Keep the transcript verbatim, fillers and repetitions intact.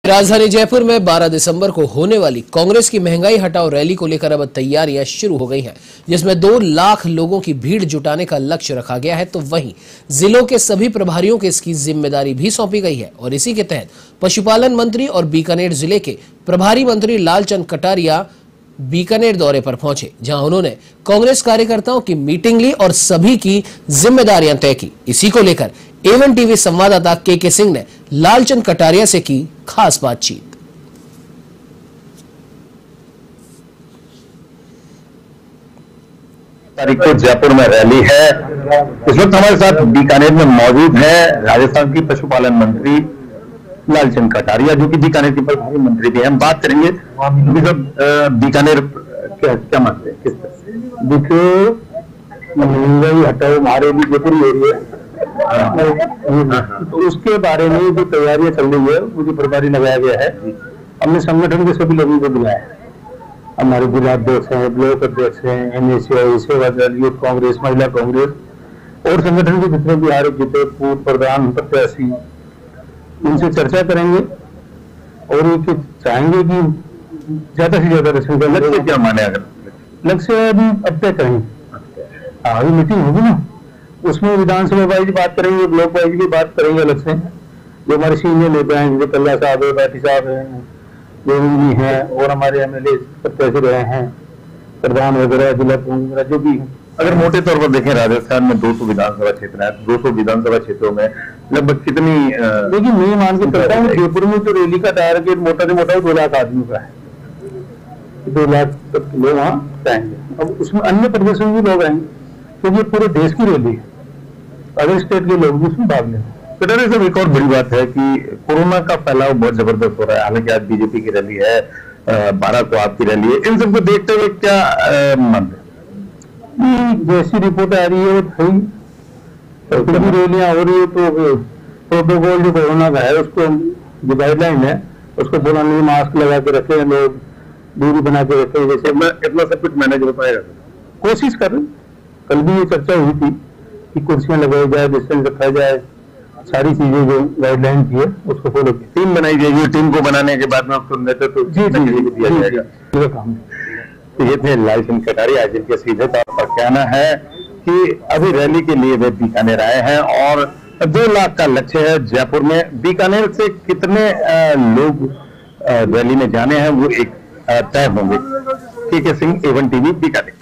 राजधानी जयपुर में बारह दिसंबर को होने वाली कांग्रेस की महंगाई हटाओ रैली को लेकर अब तैयारियां शुरू हो गई हैं, जिसमें दो लाख लोगों की भीड़ जुटाने का लक्ष्य रखा गया है। तो वहीं जिलों के सभी प्रभारियों को इसकी जिम्मेदारी भी सौंपी गई है और इसी के तहत पशुपालन मंत्री और बीकानेर जिले के प्रभारी मंत्री लालचंद कटारिया बीकानेर दौरे पर पहुंचे, जहां उन्होंने कांग्रेस कार्यकर्ताओं की मीटिंग ली और सभी की जिम्मेदारियां तय की। इसी को लेकर एवन टीवी संवाददाता के के सिंह ने लालचंद कटारिया से की खास बातचीत। तारीख को जयपुर में रैली है। इस वक्त हमारे साथ बीकानेर में मौजूद है राजस्थान की पशुपालन मंत्री लालचंद कटारिया, जो कि बीकानेर के प्रभारी मंत्री भी हैं। हम बात करेंगे बीकानेर क्या क्या मानते हैं, किस तरह से देखिए महंगाई हटाओ हमारे भी जयपुर एरिया तो उसके बारे में जो तैयारियां चल रही है, मुझे प्रभारी लगाया गया है। हमने संगठन के सभी लोगों को बुलाया है, हमारे जिला अध्यक्ष हैं, ब्लॉक अध्यक्ष हैं, एनएसयूआई, सेवा दल, यूथ कांग्रेस, महिला कांग्रेस और संगठन के जितने भी आरोप जीते पूर्व प्रधान प्रत्याशी, उनसे चर्चा करेंगे और ये चाहेंगे कि ज्यादा से ज्यादा रक्षण करें। लक्ष्य क्या माने? अगर लक्ष्य अभी अब तय करेंगे, अभी मीटिंग होगी ना, उसमें विधानसभा वाइज बात करेंगे, ब्लॉक वाइज भी बात करेंगे अलग से। जो हमारे सीनियर नेता हैं, जैसे कल्ला साहब है, बाटी साहब हैं, जो भी हैं और हमारे एमएलए प्रत्याशी रहे हैं, प्रधान वगैरह, जिला वगैरह जो भी है। अगर मोटे तौर पर देखें, राजस्थान में दो सौ विधानसभा क्षेत्र है, दो सौ विधानसभा क्षेत्रों में लगभग कितनी? देखिए मैं मान के चलता हूँ जयपुर में जो रैली का टारगेट मोटा से मोटा दो लाख आदमी का है, दो लाख तक लोग वहाँ जाएंगे। अब उसमें अन्य प्रदेशों में भी लोग आएंगे, क्योंकि तो पूरे देश की रैली है, अदर स्टेट के लोग भी उसमें भाग लेंगे। कटारिया साहब, एक और बड़ी बात है कि कोरोना का फैलाव बहुत जबरदस्त हो रहा है। हालांकि आज बीजेपी की रैली है, बारह को आपकी रैली है, इन सबको देखते हुए क्या मानते हैं? जैसी रिपोर्ट आ रही है वो सही, रैलियां हो रही है तो प्रोटोकॉल जो कोरोना का है, उसको जो गाइडलाइन है उसको बोला नहीं, मास्क लगा के रखे, लोग दूरी बना के रखे, जैसे इतना सब कुछ मैनेज हो पाएगा। कोशिश कर रहे। कल भी ये चर्चा हुई थी कि कुर्सियां लगाई जाए, डिस्टेंस रखा जाए, सारी चीजें जो गाइडलाइन की है उसको फॉलो की। टीम बनाई जाएगी, टीम को बनाने के बाद में उसको नेतृत्व दिया जाएगा। काम ये थे लालचंद कटारिया, जिनके सीधे तौर पर कहना है कि अभी रैली के लिए वे बीकानेर आए हैं और दो लाख का लक्ष्य है जयपुर में। बीकानेर से कितने लोग रैली में जाने हैं वो एक तय होंगे। के के सिंह, एवन टीवी, बीकानेर।